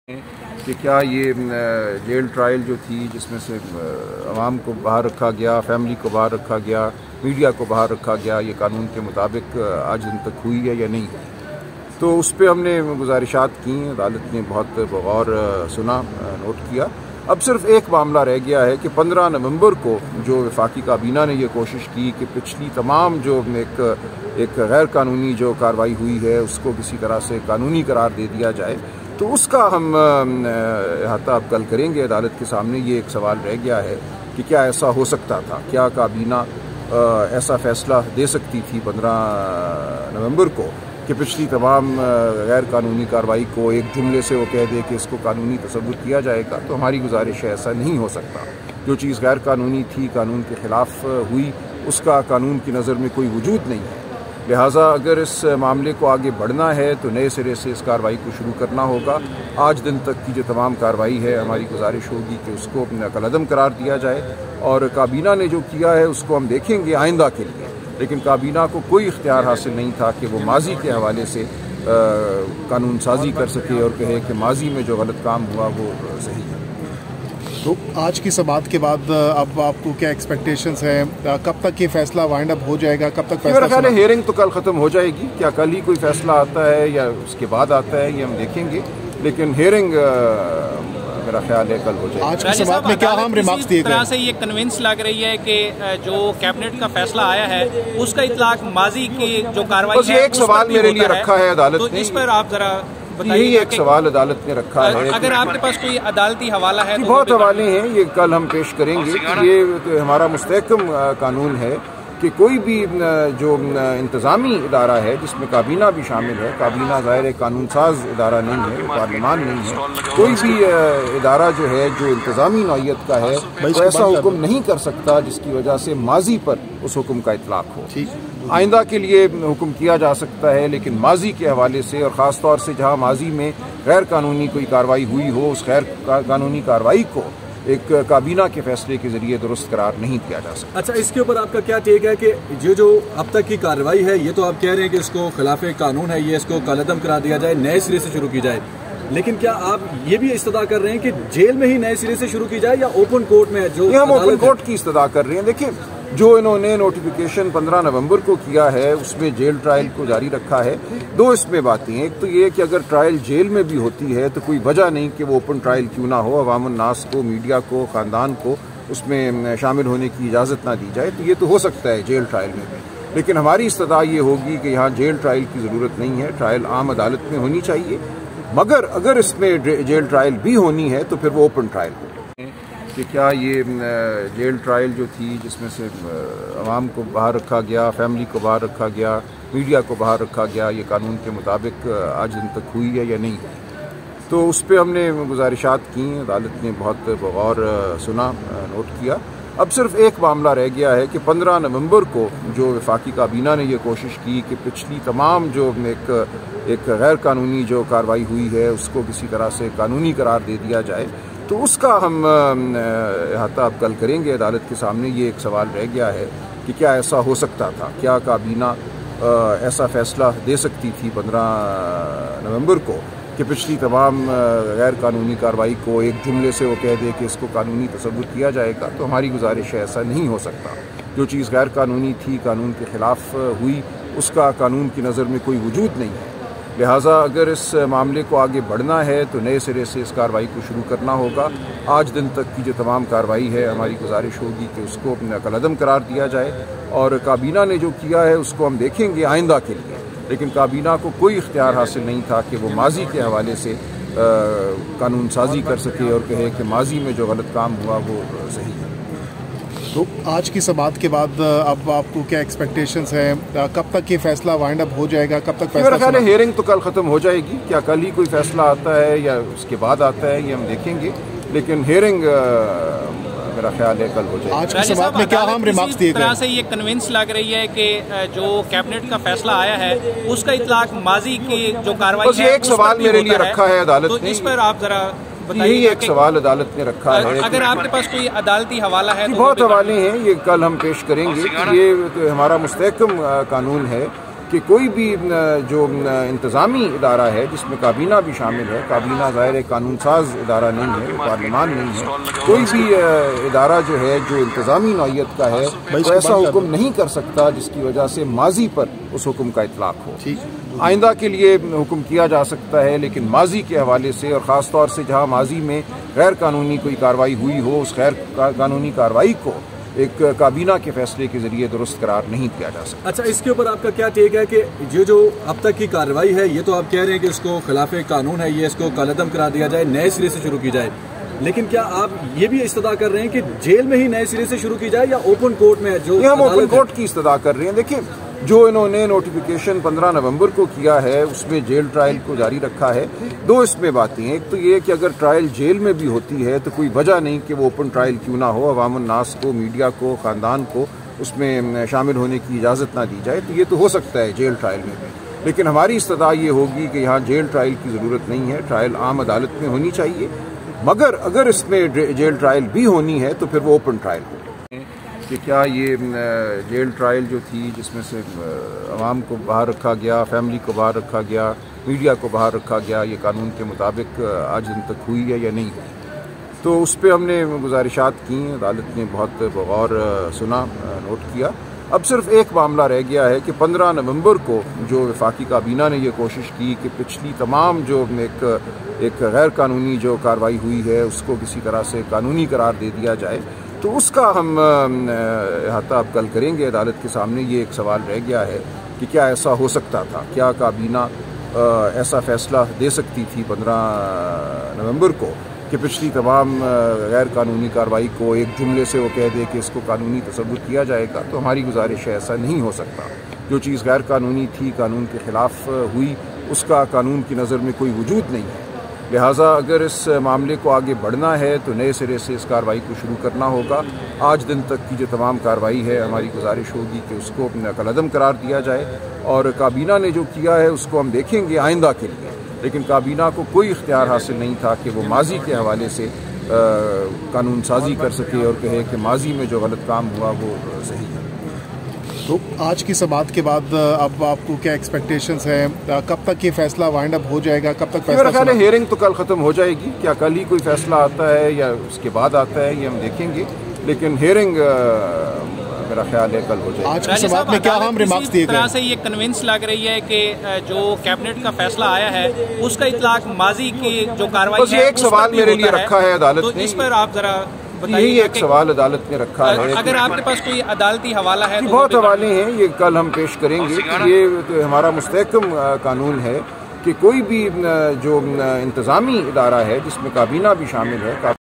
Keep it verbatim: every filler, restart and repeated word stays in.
کہ کیا یہ جیل ٹرائل جو تھی جس میں سے عوام کو باہر رکھا گیا، فیملی کو باہر رکھا گیا، میڈیا کو باہر رکھا گیا، یہ قانون کے مطابق آج دن تک ہوئی ہے یا نہیں؟ تو اس پہ ہم نے گزارشات کی، عدالت نے بہت بغور سنا، نوٹ کیا۔ اب صرف ایک معاملہ رہ گیا ہے کہ پندرہ نومبر کو جو وفاقی کابینہ نے یہ کوشش کی کہ پچھلی تمام جو ایک ایک غیر قانونی جو کارروائی ہوئی ہے اس کو کسی طرح سے قانونی قرار دے دیا جائے، تو اس کا ہم احاطہ اب کل کریں گے عدالت کے سامنے۔ یہ ایک سوال رہ گیا ہے کہ کیا ایسا ہو سکتا تھا، کیا کابینہ ایسا فیصلہ دے سکتی تھی پندرہ نومبر کو کہ پچھلی تمام غیر قانونی کارروائی کو ایک جملے سے وہ کہہ دے کہ اس کو قانونی تصور کیا جائے گا؟ تو ہماری گزارش ہے ایسا نہیں ہو سکتا۔ جو چیز غیر قانونی تھی، قانون کے خلاف ہوئی، اس کا قانون کی نظر میں کوئی وجود نہیں ہے۔ لہٰذا اگر اس معاملے کو آگے بڑھنا ہے تو نئے سرے سے اس کارروائی کو شروع کرنا ہوگا۔ آج دن تک کی جو تمام کارروائی ہے، ہماری گزارش ہوگی کہ اس کو کالعدم قرار دیا جائے، اور کابینہ نے جو کیا ہے اس کو ہم دیکھیں گے آئندہ کے لیے، لیکن کابینہ کو کوئی اختیار حاصل نہیں تھا کہ وہ ماضی کے حوالے سے قانون سازی کر سکے اور کہے کہ ماضی میں جو غلط کام ہوا وہ صحیح ہے۔ تو آج کی سماعت کے بعد اب آپ کو کیا ایکسپیکٹیشنز ہیں؟ کب تک یہ فیصلہ وائنڈ اپ ہو جائے گا؟ کب تک فیصلہ؟ میرا خیال ہے ہیئرنگ تو کل ختم ہو جائے گی۔ کیا کل ہی کوئی فیصلہ آتا ہے یا اس کے بعد آتا ہے یہ ہم دیکھیں گے، لیکن ہیئرنگ میرا خیال ہے کل ہو جائے گی۔ آج کی سماعت میں کیا اہم ریمارکس دیے گئے؟ اس طرح سے یہ کنونس لگ رہی ہے کہ جو کیبنٹ کا فیصلہ آیا ہے اس کا اطلاق ماضی کی جو کارروائی ہے، ایک سوال میرے لیے رکھا ہے عدالت نے، اس پر آپ ذرا یہی ایک سوال عدالت نے رکھا ہے۔ اگر آپ کے پاس کوئی عدالتی حوالہ ہے؟ بہت حوالے ہیں، یہ کل ہم پیش کریں گے۔ یہ ہمارا مستحکم قانون ہے کہ کوئی بھی جو انتظامی ادارہ ہے جس میں کابینہ بھی شامل ہے، کابینہ ظاہر ہے قانون ساز ادارہ نہیں ہے، پارلیمان نہیں ہے، کوئی بھی ادارہ جو ہے جو انتظامی نوعیت کا ہے وہ ایسا حکم نہیں کر سکتا جس کی وجہ سے ماضی پر اس حکم کا اطلاق ہو۔ آئندہ کے لیے حکم کیا جا سکتا ہے، لیکن ماضی کے حوالے سے، اور خاص طور سے جہاں ماضی میں غیر قانونی کوئی کارروائی ہوئی ہو، اس غیر قانونی کارروائی کو ایک کابینہ کے فیصلے کے ذریعے درست قرار نہیں دیا جا سکتا۔ اچھا، اس کے اوپر آپ کا کیا ٹیک ہے کہ یہ جو اب تک کی کارروائی ہے، یہ تو آپ کہہ رہے ہیں کہ اس کو خلاف قانون ہے، یہ اس کو کالعدم قرار دیا جائے، نئے سرے سے شروع کی جائے، لیکن کیا آپ یہ بھی استدعا کر رہے ہیں کہ جیل میں ہی نئے سرے سے شروع کی جائے یا اوپن کورٹ میں؟ جو ہم اوپن کورٹ کی استدعا کر رہے ہیں۔ دیکھیں، جو انہوں نے نوٹیفیکیشن پندرہ نومبر کو کیا ہے اس میں جیل ٹرائل کو جاری رکھا ہے۔ دو اس میں باتیں ہیں، ایک تو یہ کہ اگر ٹرائل جیل میں بھی ہوتی ہے تو کوئی وجہ نہیں کہ وہ اوپن ٹرائل کیوں نہ ہو، عوام الناس کو، میڈیا کو، خاندان کو اس میں شامل ہونے کی اجازت نہ دی جائے، تو یہ تو ہو سکتا ہے جیل ٹرائل میں بھی، لیکن ہماری استدعا یہ ہوگی کہ یہاں جیل ٹرائل کی ضرورت نہیں ہے، ٹرائل عام عدالت میں ہونی چاہیے، مگر اگر اس میں جیل ٹرائل بھی ہونی ہے تو پھر وہ اوپن ٹرائل ہو۔ کہ کیا یہ جیل ٹرائل جو تھی جس میں سے عوام کو باہر رکھا گیا، فیملی کو باہر رکھا گیا، میڈیا کو باہر رکھا گیا، یہ قانون کے مطابق آج دن تک ہوئی ہے یا نہیں؟ تو اس پہ ہم نے گزارشات کی، عدالت نے بہت بغور سنا، نوٹ کیا۔ اب صرف ایک معاملہ رہ گیا ہے کہ پندرہ نومبر کو جو وفاقی کابینہ نے یہ کوشش کی کہ پچھلی تمام جو ایک ایک غیر قانونی جو کارروائی ہوئی ہے اس کو کسی طرح سے قانونی قرار دے دیا جائے، تو اس کا ہم احاطہ اب کل کریں گے عدالت کے سامنے۔ یہ ایک سوال رہ گیا ہے کہ کیا ایسا ہو سکتا تھا، کیا کابینہ ایسا فیصلہ دے سکتی تھی پندرہ نومبر کو کہ پچھلی تمام غیر قانونی کارروائی کو ایک جملے سے وہ کہہ دے کہ اس کو قانونی تصور کیا جائے گا؟ تو ہماری گزارش ہے ایسا نہیں ہو سکتا۔ جو چیز غیر قانونی تھی، قانون کے خلاف ہوئی، اس کا قانون کی نظر میں کوئی وجود نہیں ہے۔ لہٰذا اگر اس معاملے کو آگے بڑھنا ہے تو نئے سرے سے اس کارروائی کو شروع کرنا ہوگا۔ آج دن تک کی جو تمام کارروائی ہے، ہماری گزارش ہوگی کہ اس کو کالعدم قرار دیا جائے، اور کابینہ نے جو کیا ہے اس کو ہم دیکھیں گے آئندہ کے لیے، لیکن کابینہ کو کوئی اختیار حاصل نہیں تھا کہ وہ ماضی کے حوالے سے قانون سازی کر سکے اور کہے کہ ماضی میں جو غلط کام ہوا وہ صحیح ہے۔ تو آج کی سماعت کے بعد اب آپ کو کیا ایکسپیکٹیشنز ہیں؟ کب تک یہ فیصلہ وائنڈ اپ ہو جائے گا؟ کب تک فیصلہ؟ میرا خیال ہے ہیئرنگ تو کل ختم ہو جائے گی۔ کیا کل ہی کوئی فیصلہ آتا ہے یا اس کے بعد آتا ہے یہ ہم دیکھیں گے، لیکن ہیئرنگ میرا خیال ہے کل ہو جائے گی۔ آج کی سماعت میں کیا اہم ریمارکس دیے گئے؟ اس طرح سے یہ کنونس لگ رہی ہے کہ جو کیبنٹ کا فیصلہ آیا ہے اس کا اطلاق ماضی کی جو کارروائی ہے، ایک سوال میرے لیے رکھا ہے عدالت نے، اس پر آپ ذرا یہی ایک سوال عدالت نے رکھا ہے۔ اگر آپ کے پاس کوئی عدالتی حوالہ ہے؟ بہت حوالے ہیں، یہ کل ہم پیش کریں گے۔ یہ ہمارا مستحکم قانون ہے کہ کوئی بھی جو انتظامی ادارہ ہے جس میں کابینہ بھی شامل ہے، کابینہ ظاہر قانون ساز ادارہ نہیں ہے، پارلیمان نہیں ہے، کوئی بھی ادارہ جو ہے جو انتظامی نوعیت کا ہے وہ ایسا حکم نہیں کر سکتا جس کی وجہ سے ماضی پر اس حکم کا اطلاق ہو۔ آئندہ کے لیے حکم کیا جا سکتا ہے، لیکن ماضی کے حوالے سے اور خاص طور سے جہاں ماضی میں غیر قانونی کوئی کارروائی ہوئی ہو، اس غیر قانونی کارروائی کو ایک کابینہ کے فیصلے کے ذریعے درست قرار نہیں دیا جا سکتا۔ اچھا، اس کے اوپر آپ کا کیا ٹیک ہے کہ یہ جو اب تک کی کارروائی ہے یہ تو آپ کہہ رہے ہیں کہ اس کو خلاف قانون ہے، یہ اس کو کالعدم کرا دیا جائے، نئے سرے سے شروع کی جائے، لیکن کیا آپ یہ بھی استدعا کر رہے ہیں کہ جیل میں ہی نئے سرے سے شروع کی جائے یا اوپن کورٹ میں؟ جو ہم اوپن کورٹ کی استدعا کر رہے ہیں۔ دیکھیں، جو انہوں نے نوٹیفیکیشن پندرہ نومبر کو کیا ہے اس میں جیل ٹرائل کو جاری رکھا ہے۔ دو اس میں باتیں ہیں، ایک تو یہ کہ اگر ٹرائل جیل میں بھی ہوتی ہے تو کوئی وجہ نہیں کہ وہ اوپن ٹرائل کیوں نہ ہو، عوام الناس کو، میڈیا کو، خاندان کو اس میں شامل ہونے کی اجازت نہ دی جائے، تو یہ تو ہو سکتا ہے جیل ٹرائل میں بھی، لیکن ہماری استدعا یہ ہوگی کہ یہاں جیل ٹرائل کی ضرورت نہیں ہے، ٹرائل عام عدالت میں ہونی چاہیے، مگر اگر اس میں جیل ٹرائل بھی ہونی ہے تو پھر وہ اوپن ٹرائل ہو کہ کیا یہ جیل ٹرائل جو تھی جس میں سے عوام کو باہر رکھا گیا، فیملی کو باہر رکھا گیا، میڈیا کو باہر رکھا گیا، یہ قانون کے مطابق آج دن تک ہوئی ہے یا نہیں ہوئی۔ تو اس پہ ہم نے گزارشات کی، عدالت نے بہت بغور سنا، نوٹ کیا۔ اب صرف ایک معاملہ رہ گیا ہے کہ پندرہ نومبر کو جو وفاقی کابینہ نے یہ کوشش کی کہ پچھلی تمام جو ایک ایک غیر قانونی جو کارروائی ہوئی ہے اس کو کسی طرح سے قانونی قرار دے دیا جائے، تو اس کا ہم احاطہ اب کل کریں گے عدالت کے سامنے۔ یہ ایک سوال رہ گیا ہے کہ کیا ایسا ہو سکتا تھا، کیا کابینہ ایسا فیصلہ دے سکتی تھی پندرہ نومبر کو کہ پچھلی تمام غیر قانونی کارروائی کو ایک جملے سے وہ کہہ دے کہ اس کو قانونی تصور کیا جائے گا۔ تو ہماری گزارش ہے ایسا نہیں ہو سکتا۔ جو چیز غیر قانونی تھی، قانون کے خلاف ہوئی، اس کا قانون کی نظر میں کوئی وجود نہیں ہے، لہٰذا اگر اس معاملے کو آگے بڑھنا ہے تو نئے سرے سے اس کارروائی کو شروع کرنا ہوگا۔ آج دن تک کی جو تمام کارروائی ہے ہماری گزارش ہوگی کہ اس کو کالعدم قرار دیا جائے، اور کابینہ نے جو کیا ہے اس کو ہم دیکھیں گے آئندہ کے لیے، لیکن کابینہ کو کوئی اختیار حاصل نہیں تھا کہ وہ ماضی کے حوالے سے قانون سازی کر سکے اور کہے کہ ماضی میں جو غلط کام ہوا وہ صحیح ہے۔ تو آج کی سماعت کے بعد اب آپ کو کیا ایکسپیکٹیشنز ہیں؟ کب تک یہ فیصلہ وائنڈ اپ ہو جائے گا؟ کب تک میرا خیال ہے ہیئرنگ تو کل ختم ہو جائے گی، کیا کل ہی کوئی فیصلہ آتا ہے یا اس کے بعد آتا ہے یہ ہم دیکھیں گے، لیکن ہیئرنگ میرا خیال ہے کل ہو جائے گی۔ آج کی سماعت میں کیا اہم ریمارکس دیے گئے؟ طرح سے یہ کنونس لگ رہی ہے کہ جو کیبنٹ کا فیصلہ آیا ہے اس کا اطلاق ماضی کی جو کارروائی بس یہ ایک سوال میرے لیے رکھا ہے عدالت نے، تو اس پر آپ ذرا یہی ایک سوال عدالت نے رکھا ہے۔ اگر آپ کے پاس کوئی عدالتی حوالہ ہے تو بہت حوالے ہیں، یہ کل ہم پیش کریں گے کہ یہ ہمارا مستحکم قانون ہے کہ کوئی بھی جو انتظامی ادارہ ہے جس میں کابینہ بھی شامل ہے